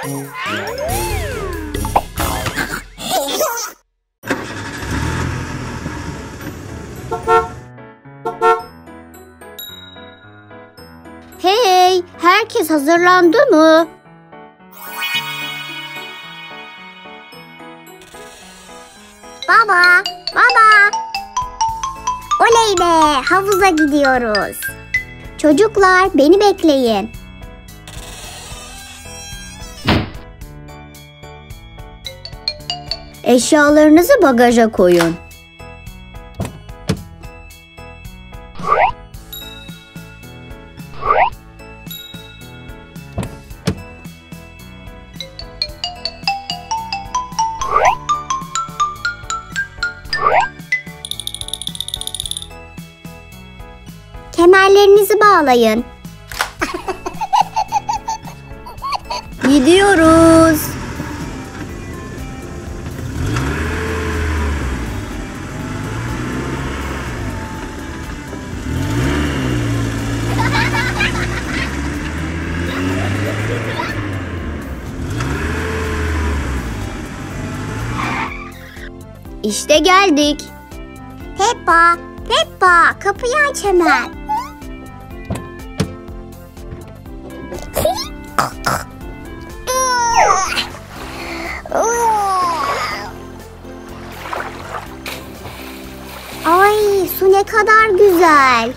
Hey, herkes hazırlandı mı? Baba, baba. Oley be, havuza gidiyoruz. Çocuklar, beni bekleyin. Eşyalarınızı bagaja koyun. Kemerlerinizi bağlayın. Gidiyoruz. İşte geldik. Peppa, Peppa, kapıyı aç hemen. Ay, su ne kadar güzel.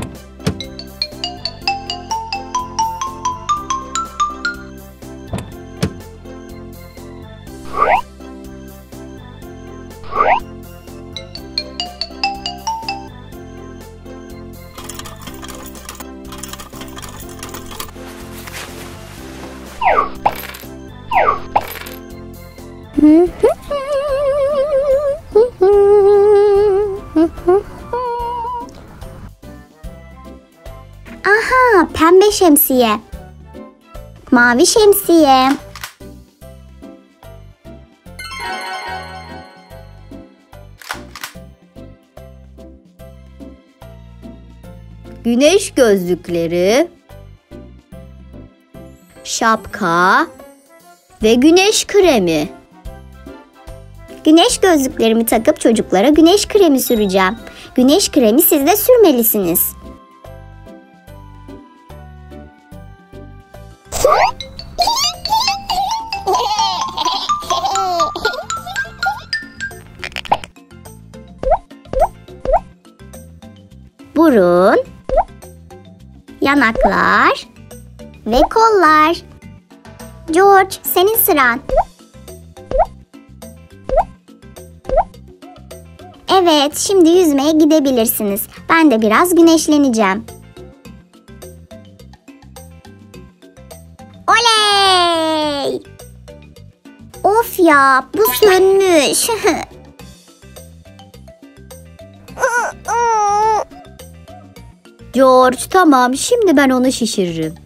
Aha, pembe şemsiye. Mavi şemsiye. Güneş gözlükleri. Şapka ve güneş kremi. Güneş gözlüklerimi takıp çocuklara güneş kremi süreceğim. Güneş kremi siz de sürmelisiniz. Burun, yanaklar ve kollar. George, senin sıran. Evet, şimdi yüzmeye gidebilirsiniz. Ben de biraz güneşleneceğim. Oley! Of ya, bu sönmüş. George, tamam, şimdi ben onu şişiririm.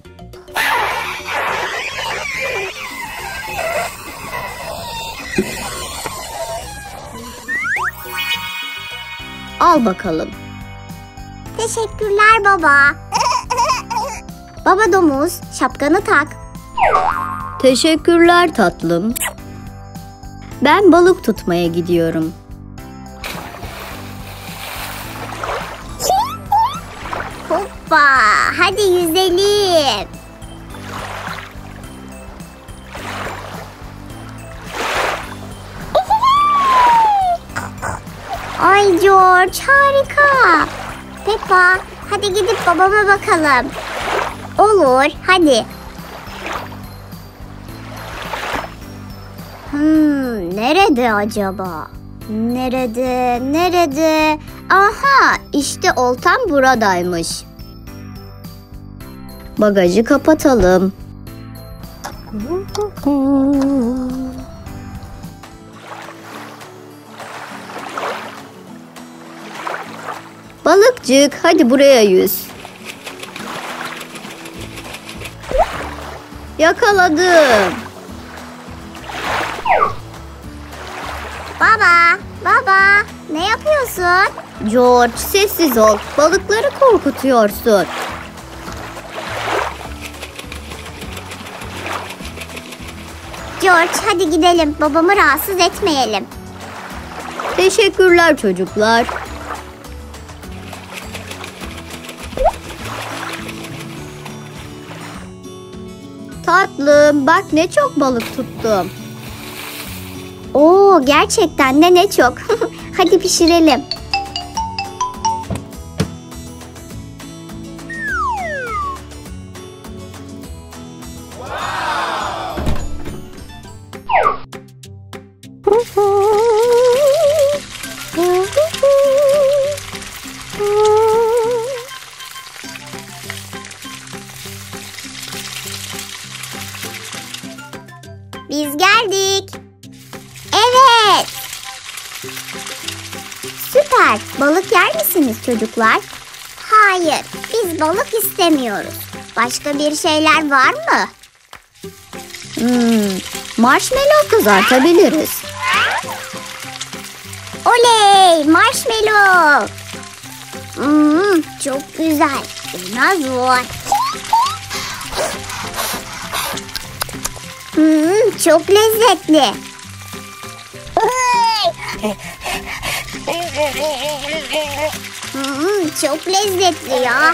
Al bakalım. Teşekkürler baba. Baba domuz, şapkanı tak. Teşekkürler tatlım. Ben balık tutmaya gidiyorum. Hoppa, hadi yüzelim. Ay George, harika. Peppa, hadi gidip babama bakalım. Olur, hadi. Nerede acaba? Nerede? Aha, işte oltam buradaymış. Bagajı kapatalım. Balıkcık, hadi buraya yüz. Yakaladım. Baba, ne yapıyorsun? George, sessiz ol. Balıkları korkutuyorsun. George, hadi gidelim. Babamı rahatsız etmeyelim. Teşekkürler çocuklar. Tatlım, bak ne çok balık tuttum. Oo, gerçekten de ne çok. Hadi pişirelim. Biz geldik. Evet. Süper. Balık yer misiniz çocuklar? Hayır, biz balık istemiyoruz. Başka bir şeyler var mı? Marshmallow kızartabiliriz. Oley, marshmallow. Çok güzel. Biraz var. Çok lezzetli. Çok lezzetli ya.